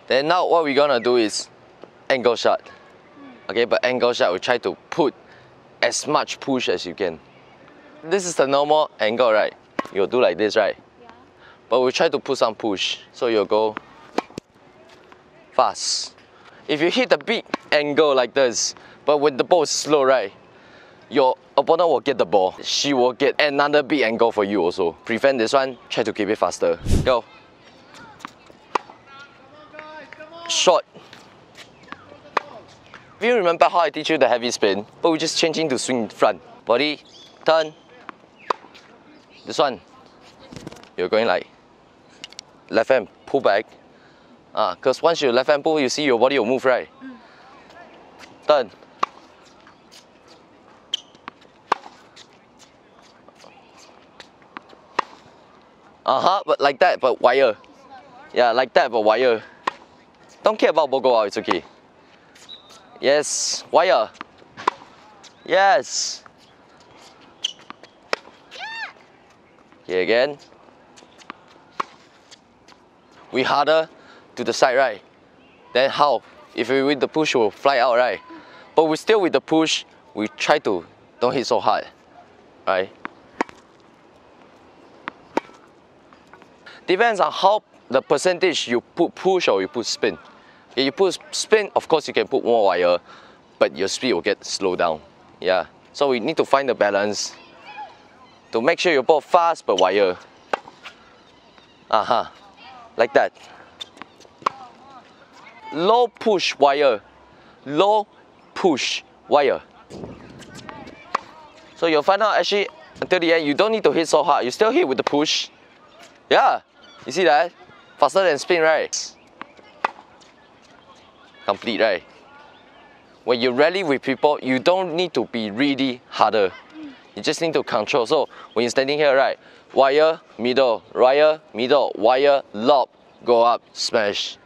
Then now what we're gonna do is angle shot. Okay, but angle shot, we try to put as much push as you can. This is the normal angle, right? You'll do like this, right? Yeah. But we try to put some push. So you'll go fast. If you hit the big angle like this, but when the ball is slow, right? Your opponent will get the ball. She will get another big angle for you also. Prevent this one, try to keep it faster. Go. Short. If you remember how I teach you the heavy spin, but we're just changing to swing front. Body, turn. This one, you're going like left hand, pull back. Because once you left hand pull, you see your body will move, right? Turn. But like that, but wire. Yeah, like that, but wire. Don't care about bogo out, it's okay. Yes, wire. Yes. Here again. We harder to the side, right? Then how? If we with the push, we'll fly out, right? But we still with the push, we try to don't hit so hard, right? Depends on how the percentage you put push or you put spin. If you put spin, of course you can put more wire, but your speed will get slowed down. Yeah. So we need to find the balance to make sure you ball fast but wire. Like that. Low push wire. Low push wire. So you'll find out actually until the end you don't need to hit so hard. You still hit with the push. Yeah. You see that? Faster than spin, right? Complete, right? When you rally with people, you don't need to be really harder. You just need to control. So when you're standing here, right? Wire, middle, wire, lob, go up, smash.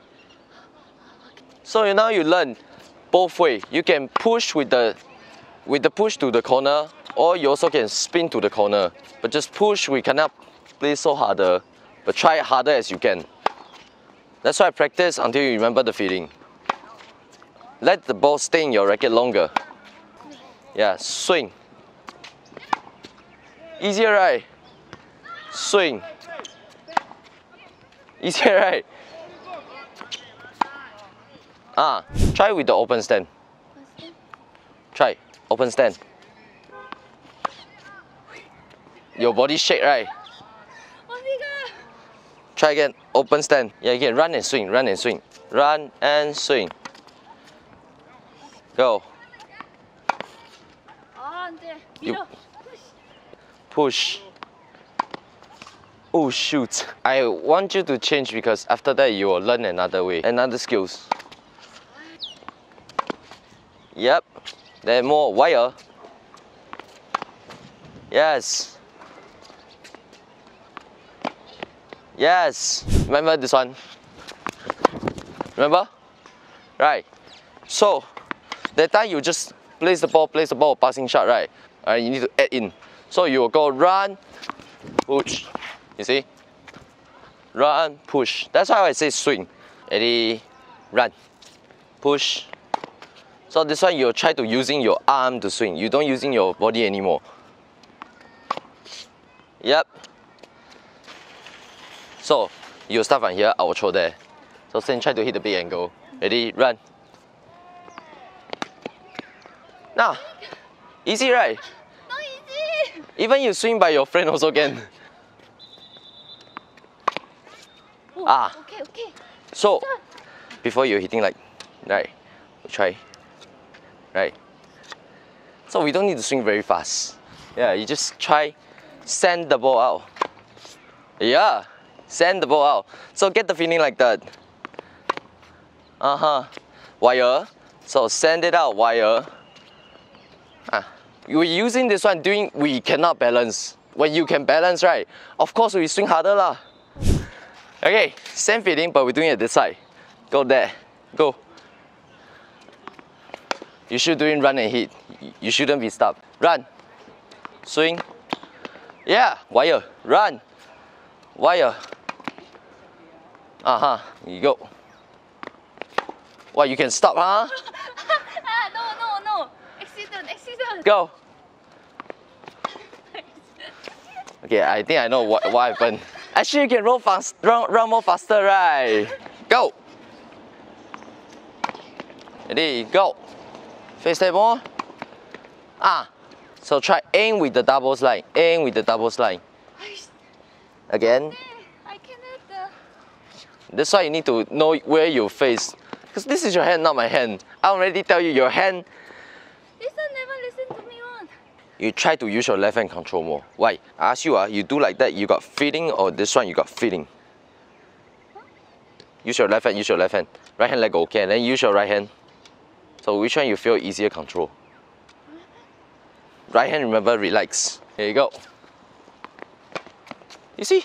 So now you learn both ways. You can push with the push to the corner, or you also can spin to the corner. But just push, we cannot play so harder. But try it harder as you can. That's why I practice until you remember the feeling. Let the ball stay in your racket longer. Yeah, swing. Easier, right? Swing. Easier, right? Try with the open stand. Try, open stand. Your body shake, right? Try again, open stand. Yeah, again, run and swing, run and swing. Run and swing. Go. You push. Oh shoot. I want you to change because after that you will learn another way, another skills. Yep. Then more wire. Yes. Yes. Remember this one? Remember? Right. So that time you just place the ball, passing shot, right? Alright, you need to add in. So you will go run, push. You see? Run, push. That's why I say swing. Ready, run, push. So this one you'll try to using your arm to swing. You don't using your body anymore. Yep. So you start from here, I will throw there. So then try to hit the big angle. Ready, run. Now, easy, right? Not easy. Even you swing by your friend also can. Okay. So before you're hitting like, right, try, right. So we don't need to swing very fast. Yeah, you just try, send the ball out. Yeah, send the ball out. So get the feeling like that. Wire. So send it out, wire. We're using this one doing, we cannot balance. When you can balance, right? Of course we swing harder lah. Okay, same feeling, but we're doing it this side. Go there, go. You should doing run and hit. You shouldn't be stopped. Run, swing. Yeah, wire, run, wire. You go. What, you can stop, huh? No. Accident. Go. Okay, I think I know what happened. Actually, you can run more faster, right? Go. Ready, go. Face that more. So try aim with the double slide. Aim with the double slide. Again. I cannot. That's why you need to know where you face. Because this is your hand, not my hand. I already tell you, your hand. This one never listen to me one. You try to use your left hand control more. Why? I ask you, you do like that, you got feeling, or this one you got feeling? Use your left hand, use your left hand. Right hand let go, okay, and then use your right hand. So which one you feel easier control? Right hand, remember, relax. Here you go. You see?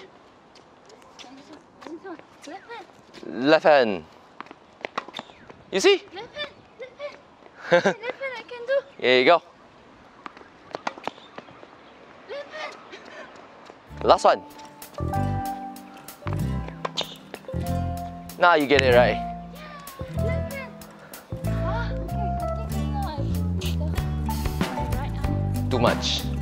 Left hand. You see? Left hand. Left hand I can do. Here you go. Left hand. Last one. Now you get it right. Left hand. Okay. I think now I put the my right arm. Too much.